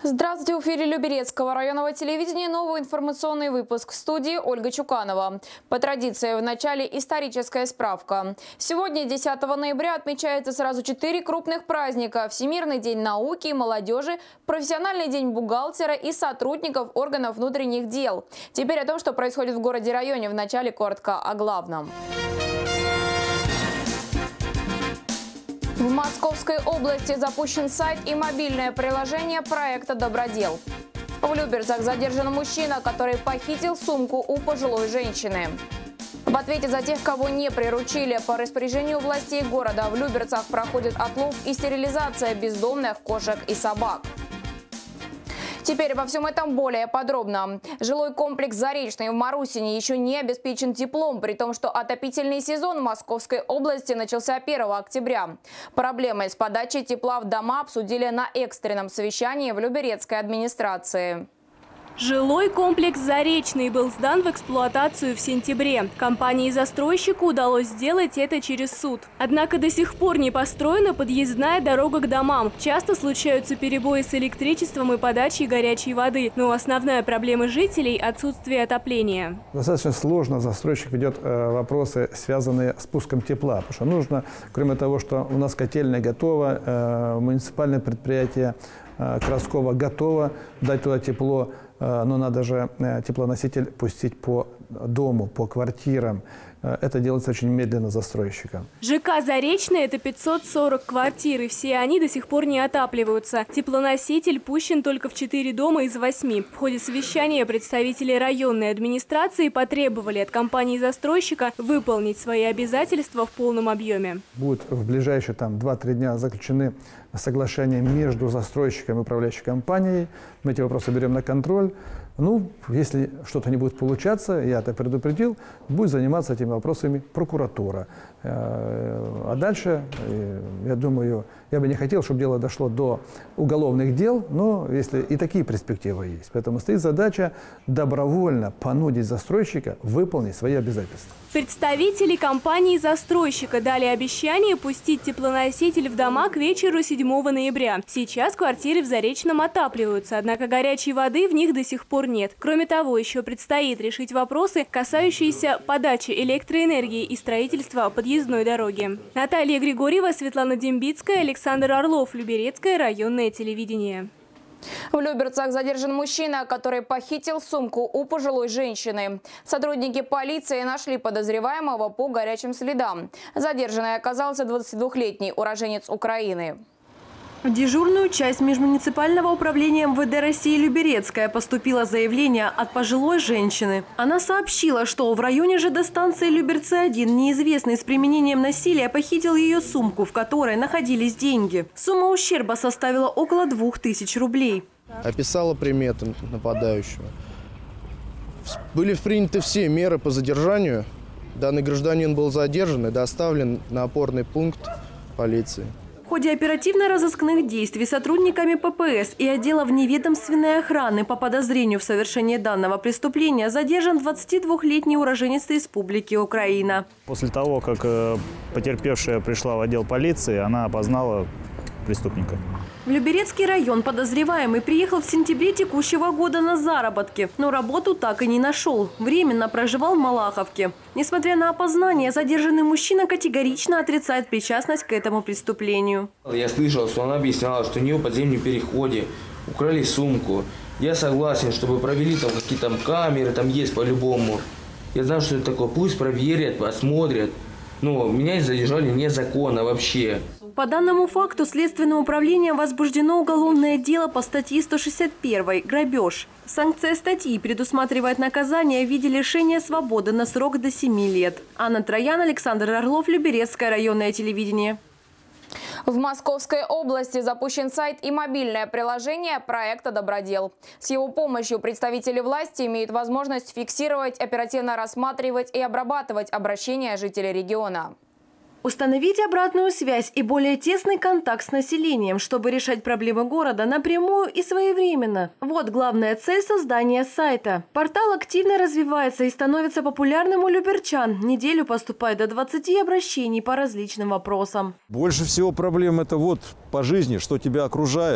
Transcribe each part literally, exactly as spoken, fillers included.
Здравствуйте, в эфире Люберецкого районного телевидения новый информационный выпуск. В студии Ольга Чуканова. По традиции в начале историческая справка. Сегодня, десятого ноября, отмечается сразу четыре крупных праздника. Всемирный день науки и молодежи, профессиональный день бухгалтера и сотрудников органов внутренних дел. Теперь о том, что происходит в городе-районе. В начале коротко о главном. В Московской области запущен сайт и мобильное приложение проекта «Добродел». В Люберцах задержан мужчина, который похитил сумку у пожилой женщины. В ответе за тех, кого не приручили, по распоряжению властей города в Люберцах проходит отлов и стерилизация бездомных кошек и собак. Теперь обо всем этом более подробно. Жилой комплекс «Заречный» в Марусине еще не обеспечен теплом, при том, что отопительный сезон в Московской области начался первого октября. Проблемы с подачей тепла в дома обсудили на экстренном совещании в Люберецкой администрации. Жилой комплекс «Заречный» был сдан в эксплуатацию в сентябре. Компании-застройщику удалось сделать это через суд. Однако до сих пор не построена подъездная дорога к домам. Часто случаются перебои с электричеством и подачей горячей воды. Но основная проблема жителей – отсутствие отопления. Достаточно сложно застройщик ведет э, вопросы, связанные с пуском тепла. Потому что нужно, кроме того, что у нас котельная готова, э, муниципальное предприятие э, Краскова готово дать туда тепло, но надо же теплоноситель пустить по дому, по квартирам. Это делается очень медленно застройщиком. ЖК «Заречный» – это пятьсот сорок квартир, и все они до сих пор не отапливаются. Теплоноситель пущен только в четыре дома из восьми. В ходе совещания представители районной администрации потребовали от компании-застройщика выполнить свои обязательства в полном объеме. Будут в ближайшие два-три дня заключены соглашения между застройщиком и управляющей компанией. Мы эти вопросы берем на контроль. Ну, если что-то не будет получаться, я это предупредил, будет заниматься этими вопросами прокуратура. А дальше, я думаю, я бы не хотел, чтобы дело дошло до уголовных дел, но если и такие перспективы есть. Поэтому стоит задача добровольно понудить застройщика выполнить свои обязательства. Представители компании-застройщика дали обещание пустить теплоноситель в дома к вечеру седьмого ноября. Сейчас квартиры в Заречном отапливаются, однако горячей воды в них до сих пор нет. Кроме того, еще предстоит решить вопросы, касающиеся подачи электроэнергии и строительства подъездной дороги. Наталья Григорьева, Светлана Дембицкая, Александр Орлов, Люберецкое районное телевидение. В Люберцах задержан мужчина, который похитил сумку у пожилой женщины. Сотрудники полиции нашли подозреваемого по горячим следам. Задержанный оказался двадцатидвухлетний уроженец Украины. В дежурную часть межмуниципального управления эм вэ дэ России Люберецкая поступило заявление от пожилой женщины. Она сообщила, что в районе ЖД-станции Люберцы один неизвестный с применением насилия похитил ее сумку, в которой находились деньги. Сумма ущерба составила около двух тысяч рублей. Описала приметы нападающего. Были приняты все меры по задержанию. Данный гражданин был задержан и доставлен на опорный пункт полиции. В ходе оперативно-розыскных действий сотрудниками пэ пэ эс и отдела вневедомственной охраны по подозрению в совершении данного преступления задержан двадцатидвухлетний уроженец Республики Украина. После того, как потерпевшая пришла в отдел полиции, она опознала преступника. В Люберецкий район подозреваемый приехал в сентябре текущего года на заработки, но работу так и не нашел. Временно проживал в Малаховке. Несмотря на опознание, задержанный мужчина категорично отрицает причастность к этому преступлению. Я слышал, что она объясняла, что у нее в подземном переходе украли сумку. Я согласен, чтобы провели там какие-то камеры, там есть по-любому. Я знаю, что это такое. Пусть проверят, посмотрят. Но меня задержали незаконно вообще. По данному факту Следственным управлением возбуждено уголовное дело по статье сто шестьдесят один «Грабеж». Санкция статьи предусматривает наказание в виде лишения свободы на срок до семи лет. Анна Троян, Александр Орлов, Люберецкое районное телевидение. В Московской области запущен сайт и мобильное приложение проекта «Добродел». С его помощью представители власти имеют возможность фиксировать, оперативно рассматривать и обрабатывать обращения жителей региона. Установить обратную связь и более тесный контакт с населением, чтобы решать проблемы города напрямую и своевременно. Вот главная цель создания сайта. Портал активно развивается и становится популярным у люберчан. В неделю поступает до двадцати обращений по различным вопросам. Больше всего проблем это вот по жизни, что тебя окружает.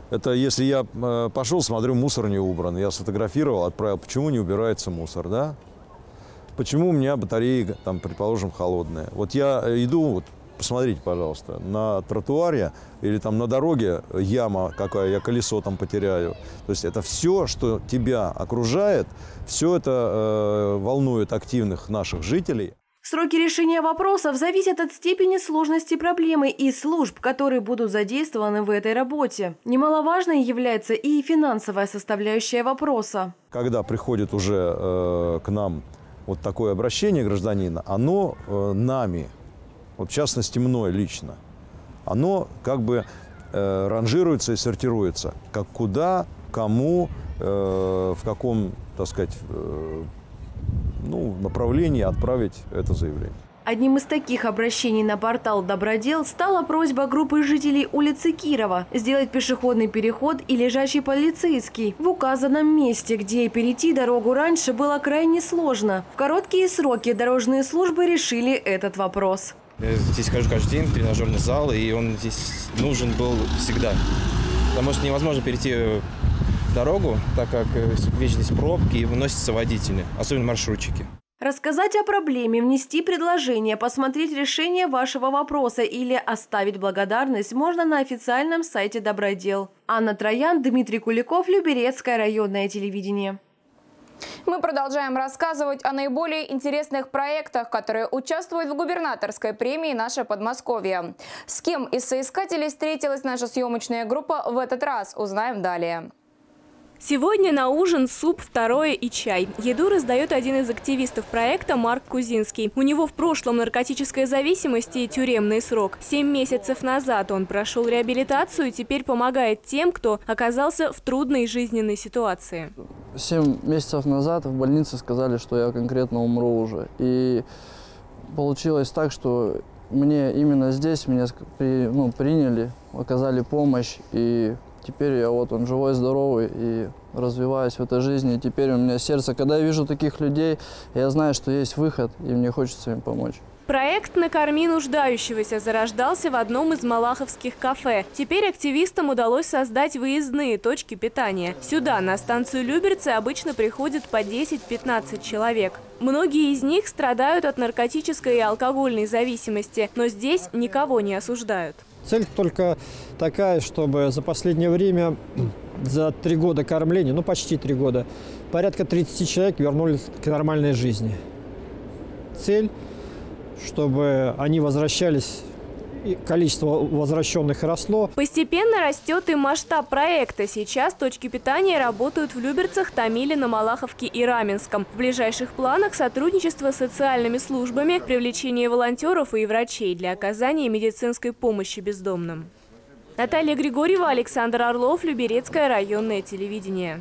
Это если я э, пошел, смотрю, мусор не убран. Я сфотографировал, отправил. Почему не убирается мусор, да? Почему у меня батареи, там, предположим, холодные? Вот я иду, вот, посмотрите, пожалуйста, на тротуаре или там на дороге яма какая, я колесо там потеряю. То есть это все, что тебя окружает, все это э, волнует активных наших жителей. Сроки решения вопросов зависят от степени сложности проблемы и служб, которые будут задействованы в этой работе. Немаловажной является и финансовая составляющая вопроса. Когда приходит уже э, к нам вот такое обращение гражданина, оно э, нами, вот в частности мной лично, оно как бы э, ранжируется и сортируется, как куда, кому, э, в каком, так сказать, э, ну, направлении отправить это заявление. Одним из таких обращений на портал «Добродел» стала просьба группы жителей улицы Кирова сделать пешеходный переход и лежачий полицейский в указанном месте, где перейти дорогу раньше было крайне сложно. В короткие сроки дорожные службы решили этот вопрос. Я здесь хожу каждый день, тренажерный зал, и он здесь нужен был всегда. Потому что невозможно перейти дорогу, так как вечно здесь пробки и выносятся водители, особенно маршрутчики. Рассказать о проблеме, внести предложение, посмотреть решение вашего вопроса или оставить благодарность можно на официальном сайте «Добродел». Анна Троян, Дмитрий Куликов, Люберецкое районное телевидение. Мы продолжаем рассказывать о наиболее интересных проектах, которые участвуют в губернаторской премии «Наше Подмосковье». С кем из соискателей встретилась наша съемочная группа в этот раз, узнаем далее. Сегодня на ужин суп, второе и чай. Еду раздает один из активистов проекта Марк Кузинский. У него в прошлом наркотическая зависимость и тюремный срок. Семь месяцев назад он прошел реабилитацию и теперь помогает тем, кто оказался в трудной жизненной ситуации. Семь месяцев назад в больнице сказали, что я конкретно умру уже. И получилось так, что мне именно здесь меня при, ну, приняли, оказали помощь и... Теперь я вот он живой, здоровый и развиваюсь в этой жизни. И теперь у меня сердце, когда я вижу таких людей, я знаю, что есть выход, и мне хочется им помочь. Проект «Накорми нуждающегося» зарождался в одном из малаховских кафе. Теперь активистам удалось создать выездные точки питания. Сюда, на станцию Люберцы, обычно приходит по десять-пятнадцать человек. Многие из них страдают от наркотической и алкогольной зависимости, но здесь никого не осуждают. Цель только такая, чтобы за последнее время, за три года кормления, ну почти три года, порядка тридцати человек вернулись к нормальной жизни. Цель, чтобы они возвращались, и количество возвращенных росло. Постепенно растет и масштаб проекта. Сейчас точки питания работают в Люберцах, Томилино, Малаховке и Раменском. В ближайших планах сотрудничество с социальными службами, привлечение волонтеров и врачей для оказания медицинской помощи бездомным. Наталья Григорьева, Александр Орлов, Люберецкое районное телевидение.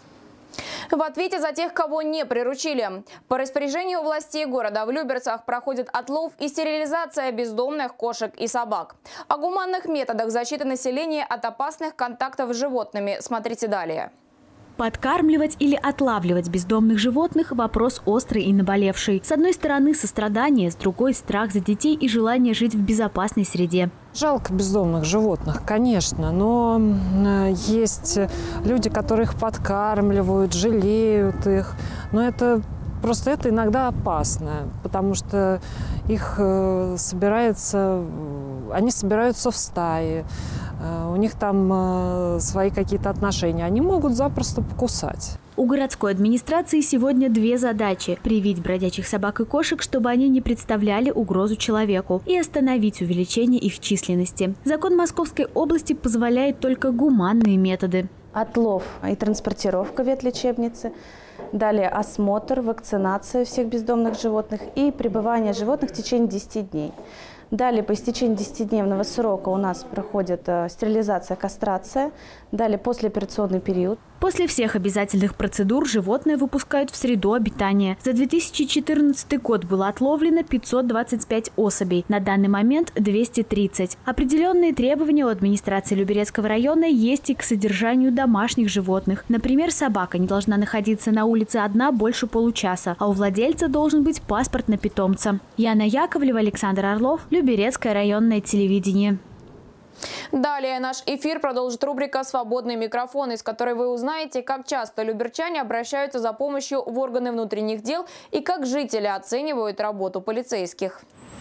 В ответе за тех, кого не приручили. По распоряжению властей города в Люберцах проходит отлов и стерилизация бездомных кошек и собак. О гуманных методах защиты населения от опасных контактов с животными смотрите далее. Подкармливать или отлавливать бездомных животных – вопрос острый и наболевший. С одной стороны сострадание, с другой – страх за детей и желание жить в безопасной среде. Жалко бездомных животных, конечно, но есть люди, которые их подкармливают, жалеют их. Но это просто это иногда опасно, потому что их собирается, они собираются в стаи. У них там свои какие-то отношения. Они могут запросто покусать. У городской администрации сегодня две задачи – привить бродячих собак и кошек, чтобы они не представляли угрозу человеку, и остановить увеличение их численности. Закон Московской области позволяет только гуманные методы. Отлов и транспортировка ветлечебницы, далее осмотр, вакцинация всех бездомных животных и пребывание животных в течение десяти дней. Далее по истечении десятидневного срока у нас проходит стерилизация, кастрация. Далее послеоперационный период. После всех обязательных процедур животное выпускают в среду обитания. За две тысячи четырнадцатый год было отловлено пятьсот двадцать пять особей. На данный момент двести тридцать. Определенные требования у администрации Люберецкого района есть и к содержанию домашних животных. Например, собака не должна находиться на улице одна больше получаса, а у владельца должен быть паспорт на питомца. Яна Яковлева, Александр Орлов, Люберецкое районное телевидение. Далее наш эфир продолжит рубрика «Свободный микрофон», из которой вы узнаете, как часто люберчане обращаются за помощью в органы внутренних дел и как жители оценивают работу полицейских.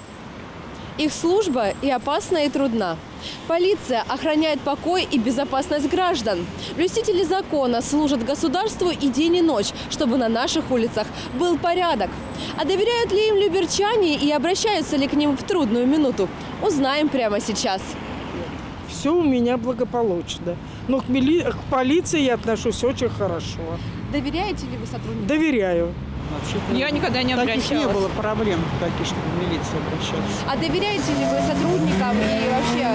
Их служба и опасна, и трудна. Полиция охраняет покой и безопасность граждан. Блюстители закона служат государству и день, и ночь, чтобы на наших улицах был порядок. А доверяют ли им люберчане и обращаются ли к ним в трудную минуту? Узнаем прямо сейчас. Все у меня благополучно. Но к, мили... к полиции я отношусь очень хорошо. Доверяете ли вы сотрудникам? Доверяю. Вообще-то я никогда не обращалась. Таких не было проблем, таких, чтобы в милицию обращаться. А доверяете ли вы сотрудникам и вообще?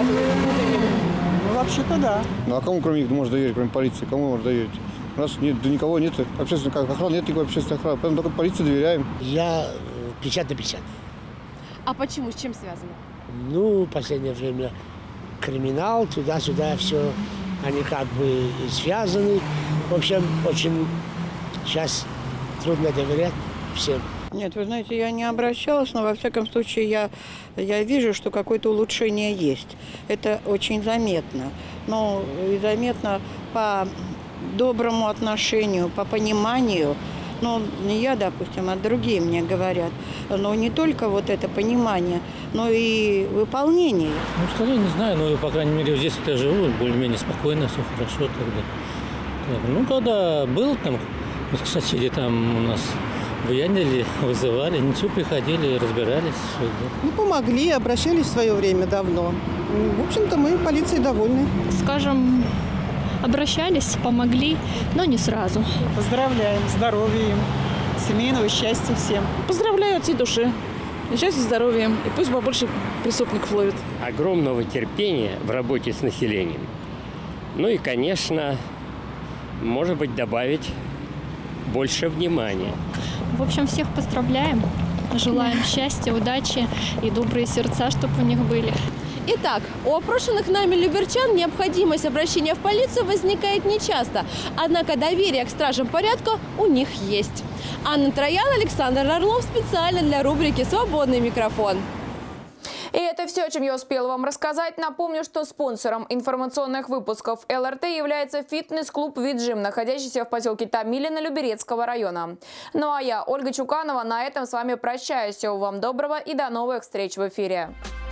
Ну, вообще-то да. Ну, а кому, кроме них, можно доверить, кроме полиции? Кому можно доверить? У нас нет, да никого нет. Общественной охраны нет никакой общественной охраны. Поэтому только полиции доверяем. Я пятьдесят на пятьдесят. А почему? С чем связано? Ну, в последнее время криминал, туда-сюда все, они как бы связаны. В общем, очень сейчас трудно доверять всем. Нет, вы знаете, я не обращалась, но во всяком случае я, я вижу, что какое-то улучшение есть. Это очень заметно. Но и заметно по доброму отношению, по пониманию. Ну, не я, допустим, а другие мне говорят. Но не только вот это понимание, но и выполнение. Ну, что я не знаю, но, по крайней мере, здесь я живу, более-менее спокойно, все хорошо тогда. Так, ну, когда был там, вот соседи там у нас выяснили, вызывали, ничего, приходили, разбирались. Все. Ну, помогли, обращались в свое время давно. В общем-то, мы полицией довольны. Скажем, обращались, помогли, но не сразу. Поздравляем, здоровья им, семейного счастья всем. Поздравляю от всей души. Счастья, здоровья. И пусть побольше преступников ловит. Огромного терпения в работе с населением. Ну и, конечно, может быть, добавить больше внимания. В общем, всех поздравляем. Желаем счастья, удачи и добрые сердца, чтобы у них были. Итак, у опрошенных нами люберчан необходимость обращения в полицию возникает нечасто. Однако доверие к стражам порядка у них есть. Анна Троян, Александр Орлов специально для рубрики «Свободный микрофон». И это все, о чем я успела вам рассказать. Напомню, что спонсором информационных выпусков эл эр тэ является фитнес-клуб «Виджим», находящийся в поселке Томилино Люберецкого района. Ну а я, Ольга Чуканова, на этом с вами прощаюсь. Всего вам доброго и до новых встреч в эфире.